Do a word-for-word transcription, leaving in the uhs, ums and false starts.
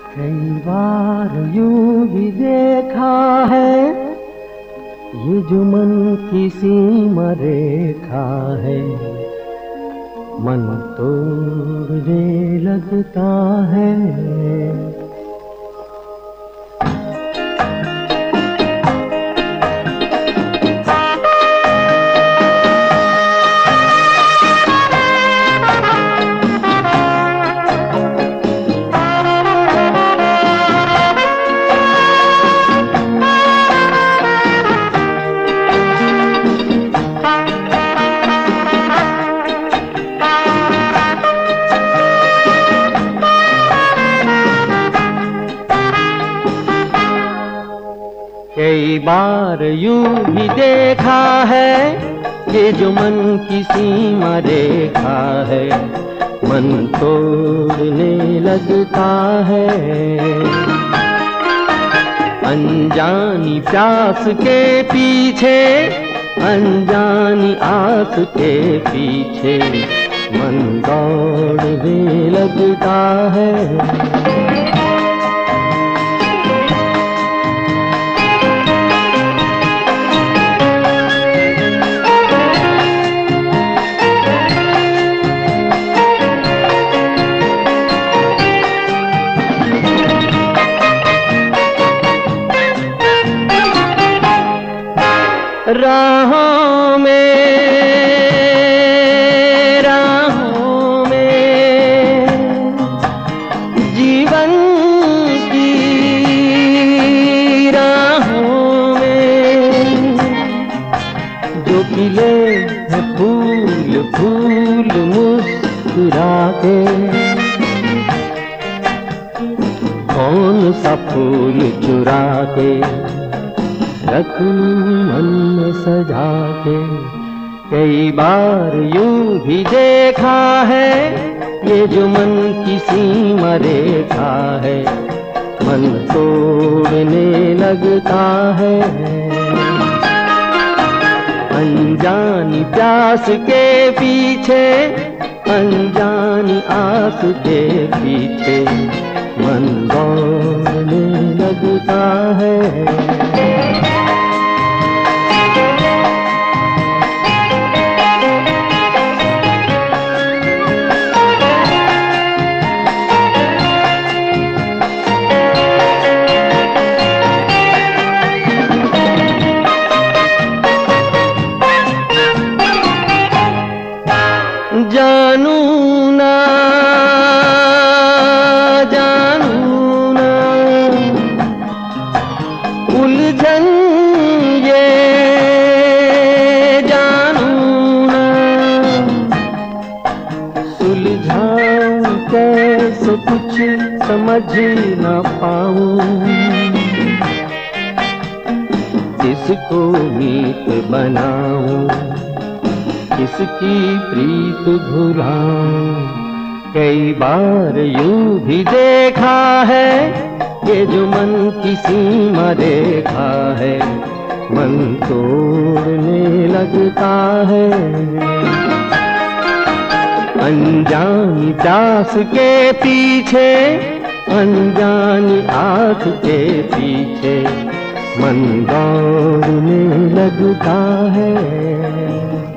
कई बार यूं भी देखा है, ये जो मन की सीमा रेखा है, मन तोड़ने लगता है। कई बार यूं भी देखा है, ये जो मन की सीमा रेखा है, मन तोड़ने लगता है। अनजानी प्यास के पीछे, अनजानी आस के पीछे, मन दौड़ने लगता है। राहों में राहों में जीवन की राहों में जो खिले हैं फूल फूल मुस्कुरा के, कौन सा फूल चुरा के रखूं मन में सजा के। कई बार यूं भी देखा है, ये जो मन की सीमा रेखा है, मन तोड़ने लगता है। अनजानी प्यास के पीछे, अनजानी आस के पीछे, मन दौड़ने लगता है। जानू ना जानू ना उलझन ये जानू ना, सुलझाऊं कैसे कुछ समझ ना पाऊं, किसको मीत बनाऊं, किसकी प्रीत भुलाऊं। कई बार यूं भी देखा है, ये जो मन की सीमा रेखा है, मन तोड़ने लगता है। अनजानी प्यास के पीछे, अनजानी आस के पीछे, मन दौड़ने लगता है।